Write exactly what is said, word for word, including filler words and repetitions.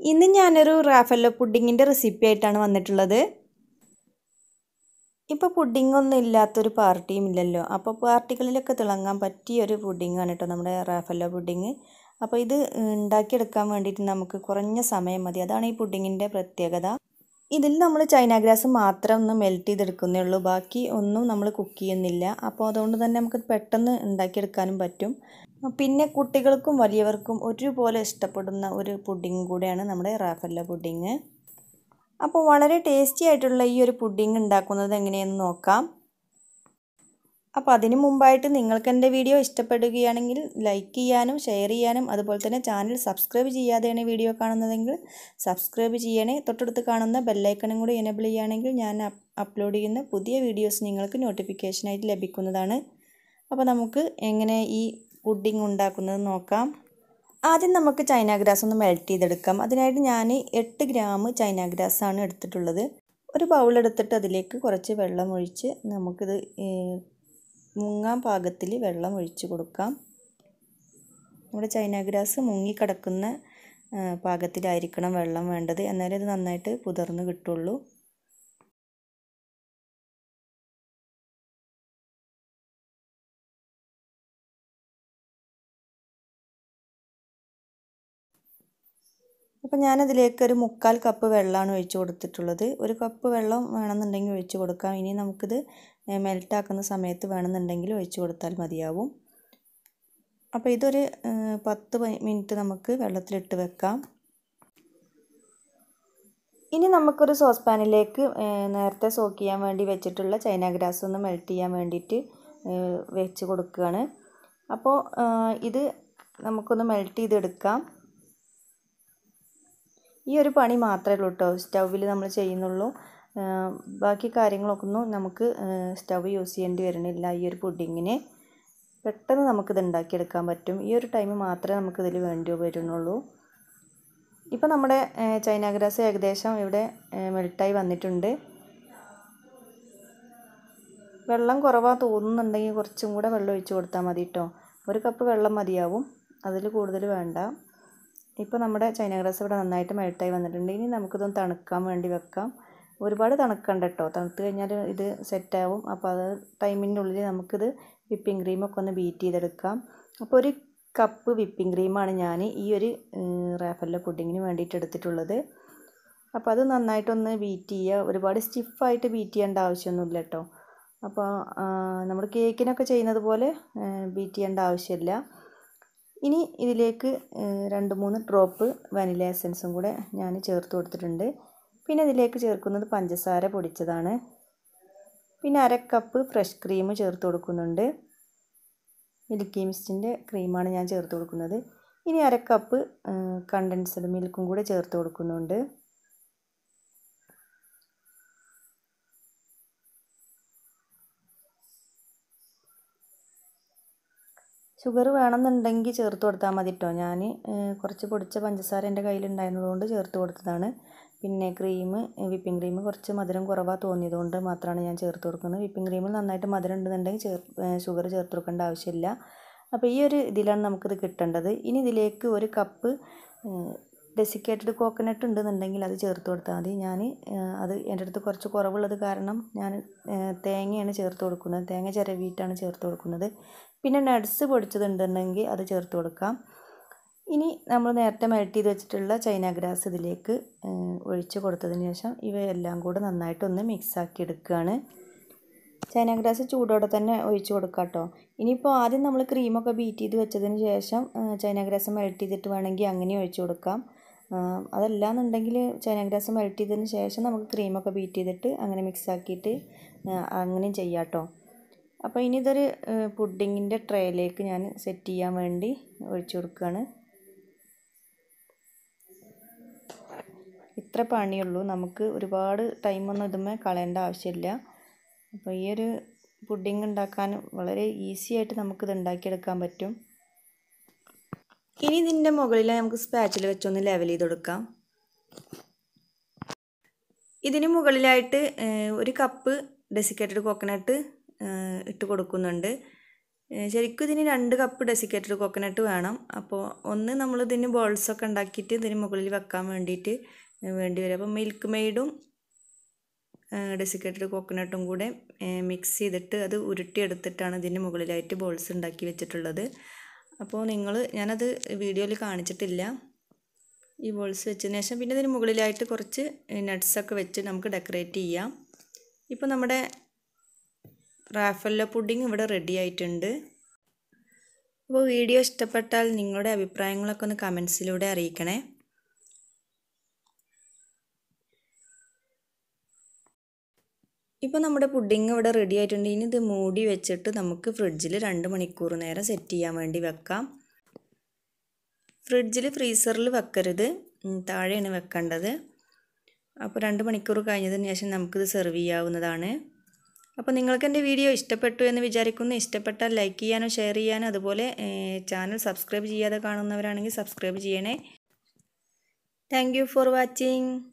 ഇന്ന് ഞാനൊരു റാഫെല്ലോ പുഡിങ്ങിൻ്റെ റെസിപ്പി ആയിട്ടാണ് വന്നിട്ടുള്ളത്. ഇപ്പോൾ പുഡിംഗ് ഒന്നും ഇല്ലാത്തൊരു പാർട്ടിയും ഇല്ലല്ലോ. അപ്പോൾ പാർട്ടികളിലൊക്കെ തിളങ്ങാൻ പറ്റിയൊരു പുഡിങ്ങാണ് കേട്ടോ നമ്മുടെ റാഫെല്ലോ പുഡിങ്. അപ്പോൾ ഇത് ഉണ്ടാക്കിയെടുക്കാൻ വേണ്ടിയിട്ട് നമുക്ക് കുറഞ്ഞ സമയം മതി. അതാണ് ഈ പുഡിങ്ങിൻ്റെ പ്രത്യേകത. ഇതിൽ നമ്മൾ ചൈന ഗ്രാസ് മാത്രം ഒന്ന് മെൽറ്റ് ചെയ്തെടുക്കുന്നേ ഉള്ളൂ. ബാക്കി ഒന്നും നമ്മൾ കുക്ക് ചെയ്യുന്നില്ല. അപ്പോൾ അതുകൊണ്ട് തന്നെ നമുക്ക് പെട്ടെന്ന് ഉണ്ടാക്കിയെടുക്കാനും പറ്റും. പിന്നെ കുട്ടികൾക്കും വലിയവർക്കും ഒരുപോലെ ഇഷ്ടപ്പെടുന്ന ഒരു പുഡിങ് കൂടെയാണ് നമ്മുടെ റാഫെല്ലോ പുഡിങ്. അപ്പോൾ വളരെ ടേസ്റ്റി ആയിട്ടുള്ള ഈ ഒരു പുഡിങ് ഉണ്ടാക്കുന്നത് എങ്ങനെയെന്ന് നോക്കാം. അപ്പോൾ അതിനു മുമ്പായിട്ട് നിങ്ങൾക്ക് എൻ്റെ വീഡിയോ ഇഷ്ടപ്പെടുകയാണെങ്കിൽ ലൈക്ക് ചെയ്യാനും ഷെയർ ചെയ്യാനും അതുപോലെ തന്നെ ചാനൽ സബ്സ്ക്രൈബ് ചെയ്യാതെയാണ് വീഡിയോ കാണുന്നതെങ്കിൽ സബ്സ്ക്രൈബ് ചെയ്യണേ. തൊട്ടടുത്ത് കാണുന്ന ബെല്ലൈക്കണും കൂടി എനേബിൾ ചെയ്യുകയാണെങ്കിൽ ഞാൻ അപ്ലോഡ് ചെയ്യുന്ന പുതിയ വീഡിയോസ് നിങ്ങൾക്ക് നോട്ടിഫിക്കേഷനായിട്ട് ലഭിക്കുന്നതാണ്. അപ്പോൾ നമുക്ക് എങ്ങനെ ഈ പുഡിങ് ഉണ്ടാക്കുന്നത് നോക്കാം. ആദ്യം നമുക്ക് ചൈന ഗ്രാസ് ഒന്ന് മെൽറ്റ് ചെയ്തെടുക്കാം. അതിനായിട്ട് ഞാൻ എട്ട് ഗ്രാം ചൈന ഗ്രാസ് ആണ് എടുത്തിട്ടുള്ളത്. ഒരു ബൗൾ എടുത്തിട്ട് അതിലേക്ക് കുറച്ച് വെള്ളം ഒഴിച്ച് നമുക്കിത് മുങ്ങാൻ പാകത്തിൽ വെള്ളം ഒഴിച്ച് കൊടുക്കാം. നമ്മുടെ ചൈന ഗ്രാസ് മുങ്ങിക്കിടക്കുന്ന പാകത്തിലായിരിക്കണം വെള്ളം വേണ്ടത്. എന്നാലേ ഇത് നന്നായിട്ട് കുതിർന്ന് കിട്ടുള്ളൂ. അപ്പോൾ ഞാനതിലേക്ക് ഒരു മുക്കാൽ കപ്പ് വെള്ളമാണ് ഒഴിച്ച് കൊടുത്തിട്ടുള്ളത്. ഒരു കപ്പ് വെള്ളം വേണമെന്നുണ്ടെങ്കിൽ ഒഴിച്ച് കൊടുക്കാം. ഇനി നമുക്കിത് മെൽറ്റാക്കുന്ന സമയത്ത് വേണമെന്നുണ്ടെങ്കിൽ ഒഴിച്ച് കൊടുത്താൽ മതിയാവും. അപ്പോൾ ഇതൊരു പത്ത് മിനിറ്റ് നമുക്ക് വെള്ളത്തിലിട്ട് വെക്കാം. ഇനി നമുക്കൊരു സോസ് പാനിലേക്ക് നേരത്തെ സോക്ക് ചെയ്യാൻ വേണ്ടി വെച്ചിട്ടുള്ള ചൈന ഗ്രാസ് ഒന്ന് മെൽറ്റ് ചെയ്യാൻ വേണ്ടിയിട്ട് വെച്ച് കൊടുക്കുകയാണ്. അപ്പോൾ ഇത് നമുക്കൊന്ന് മെൽറ്റ് ചെയ്തെടുക്കാം. ഈ ഒരു പണി മാത്രമേ ഉള്ളൂ കേട്ടോ സ്റ്റൗവിൽ നമ്മൾ ചെയ്യുന്നുള്ളൂ. ബാക്കി കാര്യങ്ങളൊക്കെ ഒന്നും നമുക്ക് സ്റ്റവ് യൂസ് ചെയ്യേണ്ടി വരുന്നില്ല. ഈ ഒരു പുഡിങ്ങിന് പെട്ടെന്ന് നമുക്കിത് ഉണ്ടാക്കിയെടുക്കാൻ പറ്റും. ഈ ഒരു ടൈം മാത്രമേ നമുക്കിതിൽ വേണ്ടി വരുന്നുള്ളൂ. ഇപ്പോൾ നമ്മുടെ ചൈന ഗ്രാസ് ഏകദേശം ഇവിടെ മെൽട്ടായി വന്നിട്ടുണ്ട്. വെള്ളം കുറവാ തോന്നുന്നുണ്ടെങ്കിൽ കുറച്ചും കൂടെ വെള്ളം ഒഴിച്ച് കൊടുത്താൽ മതി കേട്ടോ. ഒരു കപ്പ് വെള്ളം മതിയാവും, അതിൽ കൂടുതൽ വേണ്ട. ഇപ്പോൾ നമ്മുടെ ചൈന ഗ്രാസ് ഇവിടെ നന്നായിട്ട് മെൽട്ടായി വന്നിട്ടുണ്ട്. ഇനി നമുക്കിതൊന്ന് തണുക്കാൻ വേണ്ടി വെക്കാം. ഒരുപാട് തണുക്കണ്ട കേട്ടോ, തണുത്ത് കഴിഞ്ഞാൽ ഇത് സെറ്റാവും. അപ്പോൾ അത് ടൈമിൻ്റെ ഉള്ളിൽ നമുക്കിത് വിപ്പിംഗ് ക്രീമൊക്കെ ഒന്ന് ബീറ്റ് ചെയ്തെടുക്കാം. അപ്പോൾ ഒരു കപ്പ് വിപ്പിംഗ് ക്രീമാണ് ഞാൻ ഈ ഒരു റാഫെല്ലോ പുഡിങ്ങിന് വേണ്ടിയിട്ട് എടുത്തിട്ടുള്ളത്. അപ്പോൾ അത് നന്നായിട്ടൊന്ന് ബീറ്റ് ചെയ്യുക. ഒരുപാട് സ്റ്റിഫായിട്ട് ബീറ്റ് ചെയ്യേണ്ട ആവശ്യമൊന്നുമില്ല കേട്ടോ. അപ്പോൾ നമ്മൾ കേക്കിനൊക്കെ ചെയ്യുന്നത് പോലെ ബീറ്റ് ചെയ്യേണ്ട ആവശ്യമില്ല. ഇനി ഇതിലേക്ക് രണ്ട് മൂന്ന് ഡ്രോപ്പ് വാനില എസൻസും കൂടെ ഞാൻ ചേർത്ത് കൊടുത്തിട്ടുണ്ട്. പിന്നെ ഇതിലേക്ക് ചേർക്കുന്നത് പഞ്ചസാര പൊടിച്ചതാണ്. പിന്നെ അര കപ്പ് ഫ്രഷ് ക്രീം ചേർത്ത് കൊടുക്കുന്നുണ്ട്. മിൽക്കി മിസ്റ്റിൻ്റെ ക്രീമാണ് ഞാൻ ചേർത്ത് കൊടുക്കുന്നത്. ഇനി അര കപ്പ് കണ്ടൻസ്ഡ് മിൽക്കും കൂടെ ചേർത്ത് കൊടുക്കുന്നുണ്ട്. ഷുഗർ വേണമെന്നുണ്ടെങ്കിൽ ചേർത്ത് കൊടുത്താൽ മതി കേട്ടോ. ഞാൻ കുറച്ച് പൊടിച്ച പഞ്ചസാര എൻ്റെ കയ്യിലുണ്ടായിരുന്നതുകൊണ്ട് ചേർത്ത് കൊടുത്തതാണ്. പിന്നെ ക്രീം വിപ്പിംഗ് ക്രീം കുറച്ച് മധുരം കുറവാണ് തോന്നിയതുകൊണ്ട് മാത്രമാണ് ഞാൻ ചേർത്ത് കൊടുക്കുന്നത്. വിപ്പിംഗ് ക്രീമിൽ നന്നായിട്ട് മധുരം ഉണ്ടെന്നുണ്ടെങ്കിൽ ചേർ ഷുഗർ ചേർത്ത് കൊടുക്കേണ്ട ആവശ്യമില്ല. അപ്പോൾ ഈ ഒരു ഇതിലാണ് നമുക്കിത് കിട്ടേണ്ടത്. ഇനി ഇതിലേക്ക് ഒരു കപ്പ് ഡെസിക്കേറ്റഡ് കോക്കനട്ട് ഉണ്ടെന്നുണ്ടെങ്കിൽ അത് ചേർത്ത് കൊടുത്താൽ മതി. ഞാൻ അത് എൻ്റെ അടുത്ത് കുറച്ച് കുറവുള്ളത് കാരണം ഞാൻ തേങ്ങയാണ് ചേർത്ത് കൊടുക്കുന്നത്. തേങ്ങ ചിരവിയിട്ടാണ് ചേർത്ത് കൊടുക്കുന്നത്. പിന്നെ നട്ട്സ് പൊടിച്ചതുണ്ടെങ്കിൽ അത് ചേർത്ത് കൊടുക്കാം. ഇനി നമ്മൾ നേരത്തെ മെൽറ്റ് ചെയ്ത് വെച്ചിട്ടുള്ള ചൈന ഗ്രാസ് ഇതിലേക്ക് ഒഴിച്ച് കൊടുത്തതിന് ശേഷം ഇവയെല്ലാം കൂടെ നന്നായിട്ടൊന്ന് മിക്സാക്കി എടുക്കുകയാണ്. ചൈന ഗ്രാസ് ചൂടോടെ തന്നെ ഒഴിച്ച് കൊടുക്കാം കേട്ടോ. ഇനിയിപ്പോൾ ആദ്യം നമ്മൾ ക്രീമൊക്കെ ബീറ്റ് ചെയ്ത് വെച്ചതിന് ശേഷം ചൈന ഗ്രാസ് മെൽറ്റ് ചെയ്തിട്ട് വേണമെങ്കിൽ അങ്ങനെ ഒഴിച്ച് കൊടുക്കാം. അതല്ലാന്നുണ്ടെങ്കിൽ ചൈന ഗ്രാസ് മെൽറ്റ് ചെയ്തതിന് ശേഷം നമുക്ക് ക്രീമൊക്കെ ബീറ്റ് ചെയ്തിട്ട് അങ്ങനെ മിക്സാക്കിയിട്ട് അങ്ങനെയും ചെയ്യാം കേട്ടോ. അപ്പോൾ ഇനി ഇതൊരു പുഡിങ്ങിൻ്റെ ട്രേയിലേക്ക് ഞാൻ സെറ്റ് ചെയ്യാൻ വേണ്ടി ഒഴിച്ചു കൊടുക്കുകയാണ്. ഇത്ര പണിയുള്ളൂ, നമുക്ക് ഒരുപാട് ടൈമൊന്നും ഇതുമേ കളയേണ്ട ആവശ്യമില്ല. അപ്പോൾ ഈ ഒരു പുഡിങ് ഉണ്ടാക്കാൻ വളരെ ഈസി ആയിട്ട് നമുക്കിത് ഉണ്ടാക്കിയെടുക്കാൻ പറ്റും. ഇനി ഇതിൻ്റെ മുകളിൽ നമുക്ക് സ്പാച്ചിൽ വെച്ചൊന്ന് ലെവൽ ചെയ്ത് കൊടുക്കാം. ഇതിന് മുകളിലായിട്ട് ഒരു കപ്പ് ഡെസിക്കേറ്റഡ് കോക്കനട്ട് ഇട്ട് കൊടുക്കുന്നുണ്ട്. ശരിക്കും ഇതിന് രണ്ട് കപ്പ് ഡെസിക്കേറ്റഡ് കോക്കനട്ട് വേണം. അപ്പോൾ ഒന്ന് നമ്മൾ ഇതിന് ബോൾസൊക്കെ ഉണ്ടാക്കിയിട്ട് ഇതിന് മുകളിൽ വെക്കാൻ വേണ്ടിയിട്ട് വേണ്ടി വരും. അപ്പോൾ മിൽക്ക് മെയ്ഡും ഡെസിക്കേറ്റഡ് കോക്കനട്ടും കൂടെ മിക്സ് ചെയ്തിട്ട് അത് ഉരുട്ടിയെടുത്തിട്ടാണ് ഇതിന് മുകളിലായിട്ട് ബോൾസ് ഉണ്ടാക്കി വെച്ചിട്ടുള്ളത്. അപ്പോൾ നിങ്ങൾ ഞാനത് വീഡിയോയിൽ കാണിച്ചിട്ടില്ല. ഈ ബോൾസ് വെച്ചതിന് ശേഷം പിന്നെ ഇതിന് മുകളിലായിട്ട് കുറച്ച് നട്ട്സൊക്കെ വെച്ച് നമുക്ക് ഡെക്കറേറ്റ് ചെയ്യാം. ഇപ്പോൾ നമ്മുടെ റാഫെല്ലോ പുഡിംഗ് ഇവിടെ റെഡി ആയിട്ടുണ്ട്. അപ്പോൾ വീഡിയോ ഇഷ്ടപ്പെട്ടാൽ നിങ്ങളുടെ അഭിപ്രായങ്ങളൊക്കെ ഒന്ന് കമൻസിലൂടെ അറിയിക്കണേ. ഇപ്പോൾ നമ്മുടെ പുഡിംഗ് ഇവിടെ റെഡി ആയിട്ടുണ്ട്. ഇനി ഇത് മൂടി വെച്ചിട്ട് നമുക്ക് ഫ്രിഡ്ജിൽ രണ്ട് മണിക്കൂർ നേരം സെറ്റ് ചെയ്യാൻ വേണ്ടി വെക്കാം. ഫ്രിഡ്ജിൽ ഫ്രീസറിൽ വെക്കരുത്, താഴെയാണ് വെക്കേണ്ടത്. അപ്പോൾ രണ്ട് മണിക്കൂർ കഴിഞ്ഞതിന് ശേഷം നമുക്കിത് സെർവ് ചെയ്യാവുന്നതാണ്. അപ്പോൾ നിങ്ങൾക്ക് എൻ്റെ വീഡിയോ ഇഷ്ടപ്പെട്ടു എന്ന് വിചാരിക്കുന്നു. ഇഷ്ടപ്പെട്ടാൽ ലൈക്ക് ചെയ്യാനും ഷെയർ ചെയ്യാനും അതുപോലെ ചാനൽ സബ്സ്ക്രൈബ് ചെയ്യാതെ കാണുന്നവരാണെങ്കിൽ സബ്സ്ക്രൈബ് ചെയ്യണേ. Thank you for watching.